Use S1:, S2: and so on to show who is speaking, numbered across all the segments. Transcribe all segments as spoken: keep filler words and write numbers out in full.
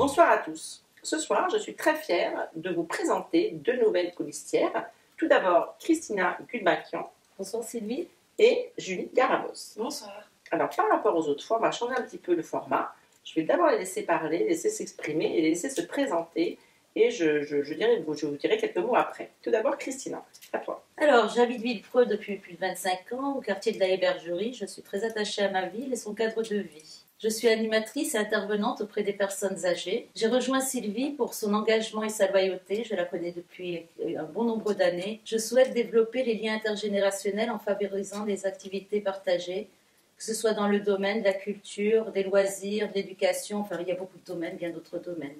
S1: Bonsoir à tous. Ce soir, je suis très fière de vous présenter deux nouvelles colistières. Tout d'abord, Christina Gulbakian.
S2: Bonsoir Sylvie.
S1: Et Julie Garabos.
S3: Bonsoir.
S1: Alors, par rapport aux autres fois, on va changer un petit peu le format. Je vais d'abord les laisser parler, les laisser s'exprimer et les laisser se présenter. Et je, je, je, dirai, je vous dirai quelques mots après. Tout d'abord, Christina, à toi.
S2: Alors, j'habite Villepreux depuis plus de vingt-cinq ans, au quartier de la Hébergerie. Je suis très attachée à ma ville et son cadre de vie. Je suis animatrice et intervenante auprès des personnes âgées. J'ai rejoint Sylvie pour son engagement et sa loyauté. Je la connais depuis un bon nombre d'années. Je souhaite développer les liens intergénérationnels en favorisant des activités partagées, que ce soit dans le domaine de la culture, des loisirs, de l'éducation. Enfin, il y a beaucoup de domaines, bien d'autres domaines.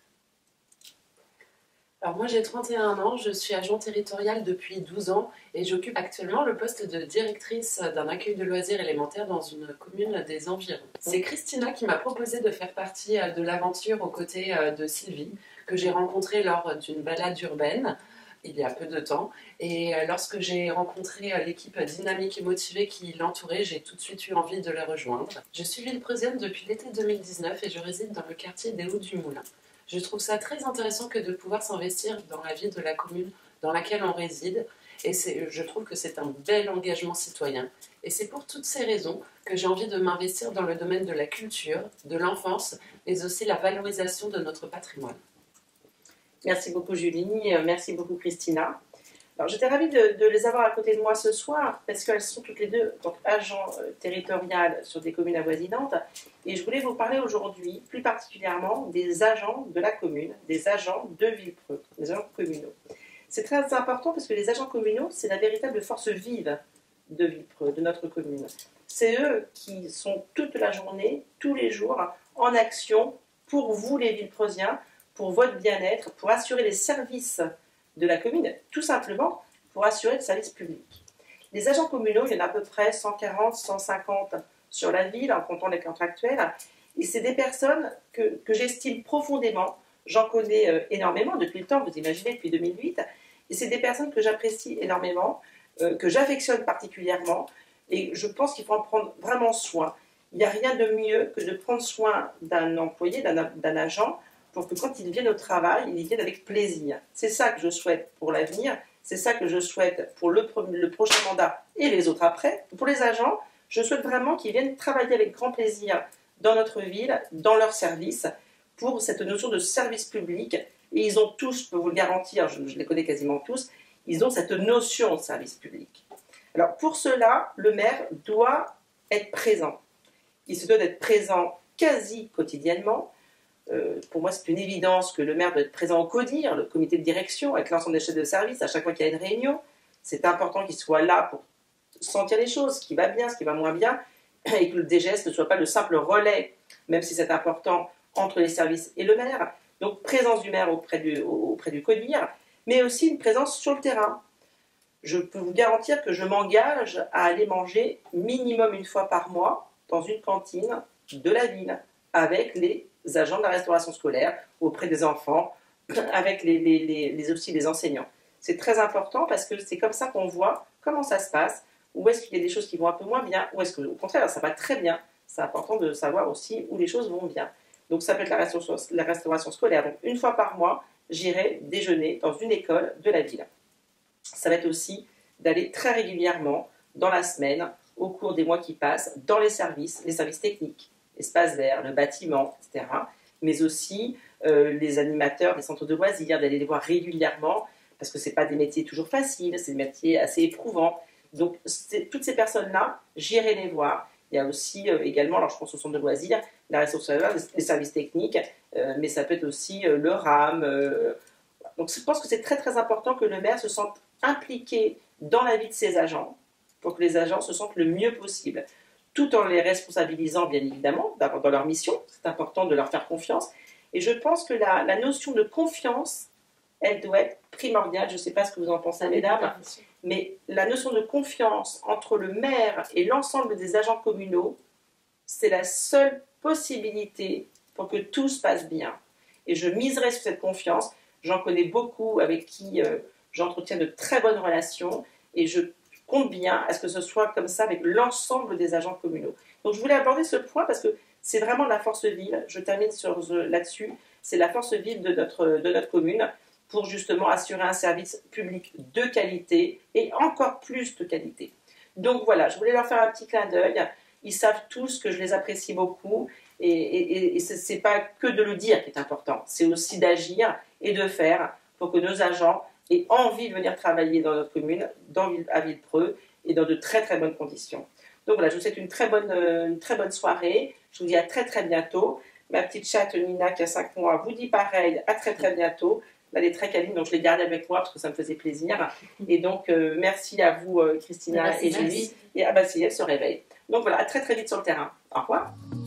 S3: Alors moi j'ai trente et un ans, je suis agent territorial depuis douze ans et j'occupe actuellement le poste de directrice d'un accueil de loisirs élémentaires dans une commune des environs. C'est Christina qui m'a proposé de faire partie de l'aventure aux côtés de Sylvie, que j'ai rencontrée lors d'une balade urbaine il y a peu de temps. Et lorsque j'ai rencontré l'équipe dynamique et motivée qui l'entourait, j'ai tout de suite eu envie de la rejoindre. Je suis villepreuxienne depuis l'été deux mille dix-neuf et je réside dans le quartier des Hauts-du-Moulin. Je trouve ça très intéressant que de pouvoir s'investir dans la vie de la commune dans laquelle on réside. Et je trouve que c'est un bel engagement citoyen. Et c'est pour toutes ces raisons que j'ai envie de m'investir dans le domaine de la culture, de l'enfance, mais aussi la valorisation de notre patrimoine.
S1: Merci beaucoup Julie, merci beaucoup Christina. Alors j'étais ravie de, de les avoir à côté de moi ce soir parce qu'elles sont toutes les deux donc, agents euh, territoriales sur des communes avoisinantes et je voulais vous parler aujourd'hui plus particulièrement des agents de la commune, des agents de Villepreux, des agents communaux. C'est très important parce que les agents communaux, c'est la véritable force vive de Villepreux, de notre commune. C'est eux qui sont toute la journée, tous les jours, en action pour vous les Villepreusiens, pour votre bien-être, pour assurer les services de la commune, tout simplement pour assurer le service public. Les agents communaux, il y en a à peu près cent quarante, cent cinquante sur la ville, en comptant les contractuels, et c'est des personnes que, que j'estime profondément, j'en connais euh, énormément depuis le temps, vous imaginez, depuis deux mille huit, et c'est des personnes que j'apprécie énormément, euh, que j'affectionne particulièrement, et je pense qu'il faut en prendre vraiment soin. Il n'y a rien de mieux que de prendre soin d'un employé, d'un agent, pour que quand ils viennent au travail, ils y viennent avec plaisir. C'est ça que je souhaite pour l'avenir, c'est ça que je souhaite pour le, le prochain mandat et les autres après. Pour les agents, je souhaite vraiment qu'ils viennent travailler avec grand plaisir dans notre ville, dans leur service, pour cette notion de service public. Et ils ont tous, je peux vous le garantir, je, je les connais quasiment tous, ils ont cette notion de service public. Alors pour cela, le maire doit être présent. Il se doit d'être présent quasi quotidiennement. Euh, pour moi, c'est une évidence que le maire doit être présent au CODIR, le comité de direction, avec l'ensemble des chefs de service, à chaque fois qu'il y a une réunion. C'est important qu'il soit là pour sentir les choses, ce qui va bien, ce qui va moins bien, et que le D G S ne soit pas le simple relais, même si c'est important, entre les services et le maire. Donc, présence du maire auprès du, auprès du CODIR, mais aussi une présence sur le terrain. Je peux vous garantir que je m'engage à aller manger minimum une fois par mois dans une cantine de la ville, avec les agents de la restauration scolaire, auprès des enfants, avec les, les, les, les aussi les enseignants. C'est très important parce que c'est comme ça qu'on voit comment ça se passe, où est-ce qu'il y a des choses qui vont un peu moins bien, ou est-ce qu'au contraire ça va très bien. C'est important de savoir aussi où les choses vont bien. Donc ça peut être la restauration, la restauration scolaire. Donc une fois par mois, j'irai déjeuner dans une école de la ville. Ça va être aussi d'aller très régulièrement dans la semaine, au cours des mois qui passent, dans les services, les services techniques, l'espace vert, le bâtiment, et cetera. Mais aussi euh, les animateurs des centres de loisirs, d'aller les voir régulièrement, parce que ce n'est pas des métiers toujours faciles, c'est des métiers assez éprouvants. Donc toutes ces personnes-là, j'irai les voir. Il y a aussi euh, également, alors je pense au centre de loisirs, la ressource humaine, les services techniques, euh, mais ça peut être aussi euh, le RAM. Euh. Donc je pense que c'est très très important que le maire se sente impliqué dans la vie de ses agents, pour que les agents se sentent le mieux possible, tout en les responsabilisant bien évidemment dans leur mission. C'est important de leur faire confiance. Et je pense que la, la notion de confiance, elle doit être primordiale. Je ne sais pas ce que vous en pensez, mesdames, mais la notion de confiance entre le maire et l'ensemble des agents communaux, c'est la seule possibilité pour que tout se passe bien. Et je miserai sur cette confiance. J'en connais beaucoup avec qui euh, j'entretiens de très bonnes relations et je compte bien à ce que ce soit comme ça avec l'ensemble des agents communaux. Donc je voulais aborder ce point parce que c'est vraiment la force vive. Je termine sur, euh, là-dessus. c'est la force vive de notre, de notre commune pour justement assurer un service public de qualité et encore plus de qualité. Donc voilà, je voulais leur faire un petit clin d'œil. Ils savent tous que je les apprécie beaucoup et, et, et ce n'est pas que de le dire qui est important, c'est aussi d'agir et de faire pour que nos agents aient envie de venir travailler dans notre commune, dans, à Villepreux et dans de très très bonnes conditions. Donc voilà, je vous souhaite une très bonne, une très bonne soirée. Je vous dis à très très bientôt. Ma petite chatte Nina qui a cinq mois vous dit pareil, à très très bientôt. Elle est très câline, donc je l'ai gardée avec moi parce que ça me faisait plaisir. Et donc, euh, merci à vous, euh, Christina
S2: merci,
S1: et Julie. Et ah bah si, elle se réveille. Donc voilà, à très très vite sur le terrain. Au revoir.